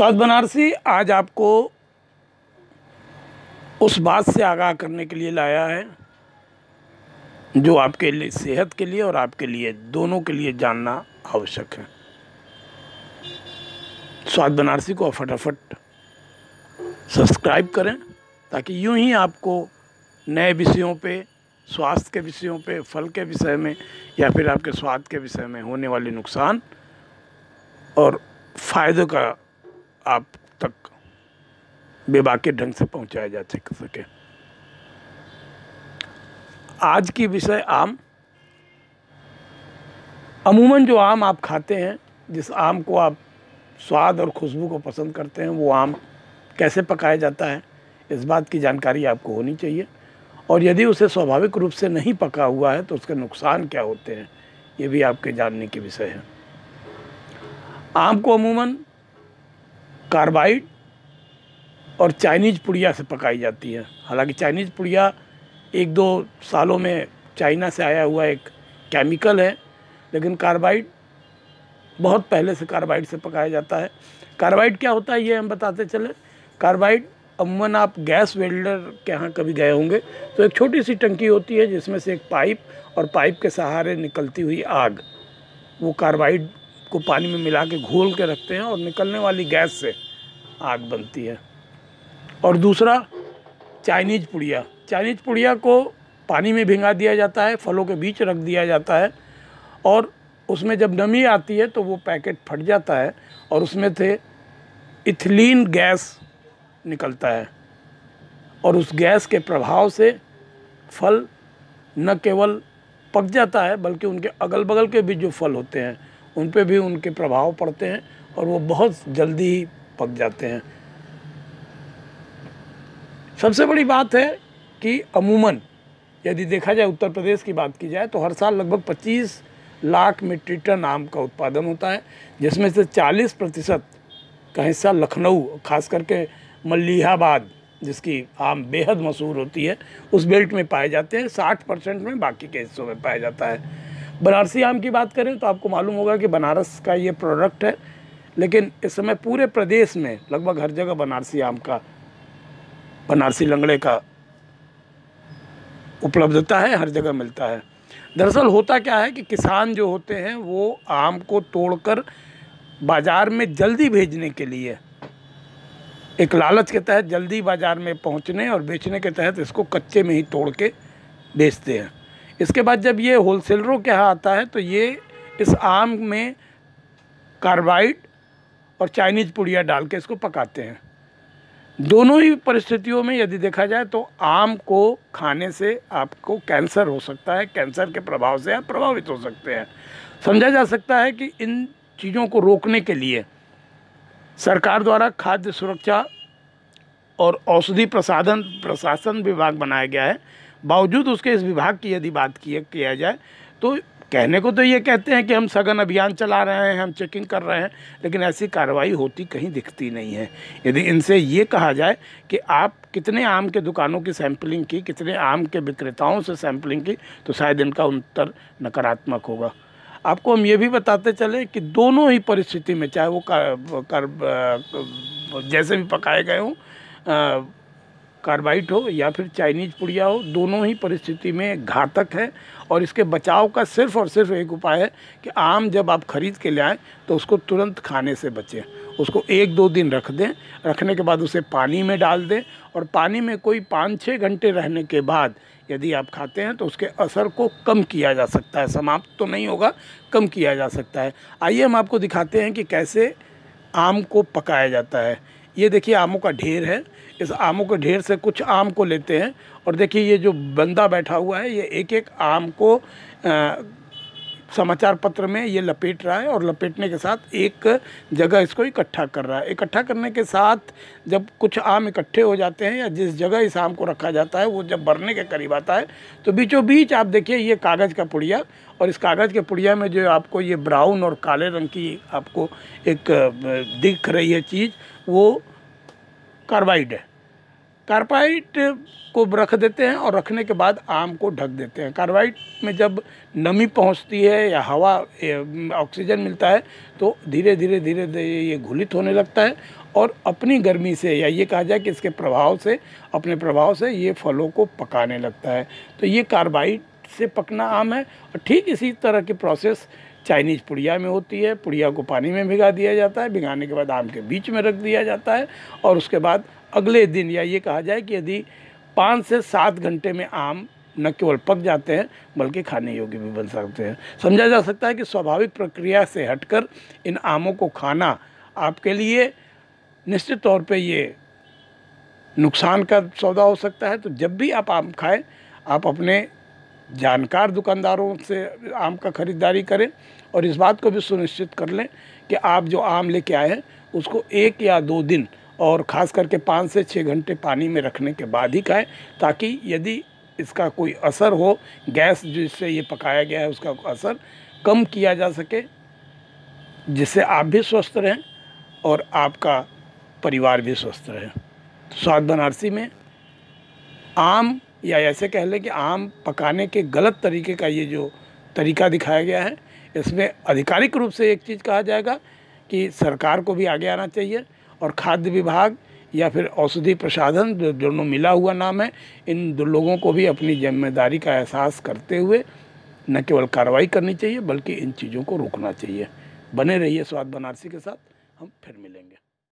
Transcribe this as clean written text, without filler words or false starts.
स्वाद बनारसी आज आपको उस बात से आगाह करने के लिए लाया है जो आपके लिए, सेहत के लिए और आपके लिए, दोनों के लिए जानना आवश्यक है। स्वाद बनारसी को फटाफट सब्सक्राइब करें ताकि यूं ही आपको नए विषयों पे, स्वास्थ्य के विषयों पे, फल के विषय में या फिर आपके स्वाद के विषय में होने वाले नुकसान और फ़ायदों का आप तक बेबाकी ढंग से पहुंचाया जा सके। आज की विषय आम। अमूमन जो आम आप खाते हैं, जिस आम को आप स्वाद और खुशबू को पसंद करते हैं, वो आम कैसे पकाया जाता है, इस बात की जानकारी आपको होनी चाहिए। और यदि उसे स्वाभाविक रूप से नहीं पका हुआ है तो उसके नुकसान क्या होते हैं, ये भी आपके जानने की विषय है। आम को अमूमन कार्बाइड और चाइनीज़ पुड़िया से पकाई जाती है। हालांकि चाइनीज़ पुड़िया 1-2 सालों में चाइना से आया हुआ एक केमिकल है, लेकिन कार्बाइड बहुत पहले से कार्बाइड से पकाया जाता है। कार्बाइड क्या होता है ये हम बताते चले। कार्बाइड अमूमन आप गैस वेल्डर के यहाँ कभी गए होंगे तो एक छोटी सी टंकी होती है जिसमें से एक पाइप और पाइप के सहारे निकलती हुई आग, वो कार्बाइड को पानी में मिला के घोल के रखते हैं और निकलने वाली गैस से आग बनती है। और दूसरा चाइनीज़ पुड़िया। चाइनीज़ पुड़िया को पानी में भिंगा दिया जाता है, फलों के बीच रख दिया जाता है और उसमें जब नमी आती है तो वो पैकेट फट जाता है और उसमें से इथिलीन गैस निकलता है और उस गैस के प्रभाव से फल न केवल पक जाता है बल्कि उनके अगल बगल के भी जो फल होते हैं उन पे भी उनके प्रभाव पड़ते हैं और वो बहुत जल्दी ही पक जाते हैं। सबसे बड़ी बात है कि अमूमन यदि देखा जाए, उत्तर प्रदेश की बात की जाए तो हर साल लगभग 25 लाख मीट्रिक टन आम का उत्पादन होता है, जिसमें से 40% का हिस्सा लखनऊ, खास करके मलिहाबाद जिसकी आम बेहद मशहूर होती है, उस बेल्ट में पाए जाते हैं। 60% में बाकी के हिस्सों में पाया जाता है। बनारसी आम की बात करें तो आपको मालूम होगा कि बनारस का ये प्रोडक्ट है, लेकिन इस समय पूरे प्रदेश में लगभग हर जगह बनारसी आम का, बनारसी लंगड़े का उपलब्धता है, हर जगह मिलता है। दरअसल होता क्या है कि किसान जो होते हैं वो आम को तोड़कर बाज़ार में जल्दी भेजने के लिए, एक लालच के तहत जल्दी बाज़ार में पहुंचने और बेचने के तहत इसको कच्चे में ही तोड़ के बेचते हैं। इसके बाद जब ये होलसेलरों के यहाँ आता है तो ये इस आम में कार्बाइड और चाइनीज़ पुड़िया डाल के इसको पकाते हैं। दोनों ही परिस्थितियों में यदि देखा जाए तो आम को खाने से आपको कैंसर हो सकता है, कैंसर के प्रभाव से आप प्रभावित हो सकते हैं। समझा जा सकता है कि इन चीज़ों को रोकने के लिए सरकार द्वारा खाद्य सुरक्षा और औषधि प्रशासन विभाग बनाया गया है। बावजूद उसके इस विभाग की यदि बात किया जाए तो कहने को तो ये कहते हैं कि हम सघन अभियान चला रहे हैं, हम चेकिंग कर रहे हैं, लेकिन ऐसी कार्रवाई होती कहीं दिखती नहीं है। यदि इनसे ये कहा जाए कि आप कितने आम के दुकानों की सैंपलिंग की, कितने आम के विक्रेताओं से सैंपलिंग की, तो शायद इनका उत्तर नकारात्मक होगा। आपको हम ये भी बताते चले कि दोनों ही परिस्थिति में, चाहे वो जैसे भी पकाए गए हों, कार्बाइड हो या फिर चाइनीज़ पुड़िया हो, दोनों ही परिस्थिति में घातक है। और इसके बचाव का सिर्फ़ और सिर्फ एक उपाय है कि आम जब आप ख़रीद के ले आएँ तो उसको तुरंत खाने से बचें। उसको 1-2 दिन रख दें, रखने के बाद उसे पानी में डाल दें और पानी में कोई 5-6 घंटे रहने के बाद यदि आप खाते हैं तो उसके असर को कम किया जा सकता है। समाप्त तो नहीं होगा, कम किया जा सकता है। आइए हम आपको दिखाते हैं कि कैसे आम को पकाया जाता है। ये देखिए आमों का ढेर है। इस आमों के ढेर से कुछ आम को लेते हैं और देखिए ये जो बंदा बैठा हुआ है ये एक एक आम को समाचार पत्र में ये लपेट रहा है और लपेटने के साथ एक जगह इसको इकट्ठा कर रहा है। इकट्ठा करने के साथ जब कुछ आम इकट्ठे हो जाते हैं या जिस जगह इस आम को रखा जाता है वो जब भरने के करीब आता है तो बीचों बीच आप देखिए ये कागज़ का पुड़िया, और इस कागज़ के पुड़िया में जो आपको ये ब्राउन और काले रंग की आपको एक दिख रही है चीज़, वो कार्बाइड है। कार्बाइड को रख देते हैं और रखने के बाद आम को ढक देते हैं। कार्बाइड में जब नमी पहुंचती है या हवा ऑक्सीजन मिलता है तो धीरे धीरे ये घुलित होने लगता है और अपनी गर्मी से, या ये कहा जाए कि इसके प्रभाव से, अपने प्रभाव से ये फलों को पकाने लगता है। तो ये कार्बाइड से पकना आम है। और ठीक इसी तरह की प्रोसेस चाइनीज़ पुड़िया में होती है। पुड़िया को पानी में भिगा दिया जाता है, भिगाने के बाद आम के बीच में रख दिया जाता है, और उसके बाद अगले दिन, या ये कहा जाए कि यदि 5 से 7 घंटे में आम न केवल पक जाते हैं बल्कि खाने योग्य भी बन सकते हैं। समझा जा सकता है कि स्वाभाविक प्रक्रिया से हटकर इन आमों को खाना आपके लिए निश्चित तौर पे ये नुकसान का सौदा हो सकता है। तो जब भी आप आम खाएं, आप अपने जानकार दुकानदारों से आम का ख़रीदारी करें, और इस बात को भी सुनिश्चित कर लें कि आप जो आम लेके आए हैं उसको 1 या 2 दिन, और ख़ास करके 5 से 6 घंटे पानी में रखने के बाद ही खाएं, ताकि यदि इसका कोई असर हो, गैस जिससे ये पकाया गया है उसका असर कम किया जा सके, जिससे आप भी स्वस्थ रहें और आपका परिवार भी स्वस्थ रहे। तो स्वाद बनारसी में आम, या ऐसे कह लें कि आम पकाने के गलत तरीके का ये जो तरीका दिखाया गया है, इसमें आधिकारिक रूप से एक चीज़ कहा जाएगा कि सरकार को भी आगे आना चाहिए, और खाद्य विभाग या फिर औषधि प्रसाधन, जो दोनों मिला हुआ नाम है, इन दो लोगों को भी अपनी जिम्मेदारी का एहसास करते हुए न केवल कार्रवाई करनी चाहिए बल्कि इन चीज़ों को रोकना चाहिए। बने रहिए स्वाद बनारसी के साथ, हम फिर मिलेंगे।